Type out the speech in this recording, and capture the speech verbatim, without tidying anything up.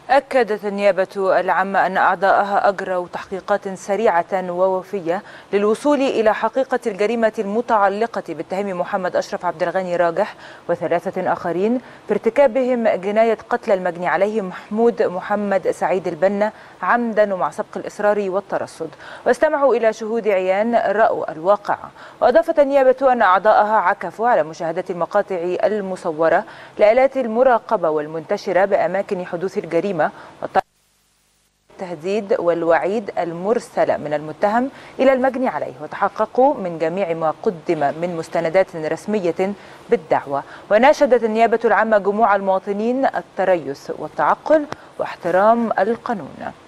أكدت النيابة العامة أن أعضاءها أجروا تحقيقات سريعة ووفية للوصول إلى حقيقة الجريمة المتعلقة بالتهم محمد أشرف عبد الغني راجح وثلاثة آخرين بارتكابهم جناية قتل المجني عليه محمود محمد سعيد البنا عمدا ومع سبق الإصرار والترصد، واستمعوا إلى شهود عيان رأوا الواقع. وأضافت النيابة أن أعضاءها عكفوا على مشاهدة المقاطع المصورة لآلات المراقبة والمنتشرة بأماكن حدوث الجريمة التهديد والوعيد المرسلة من المتهم إلى المجني عليه، وتحققوا من جميع ما قدم من مستندات رسمية بالدعوة. وناشدت النيابة العامة جموع المواطنين التريث والتعقل واحترام القانون.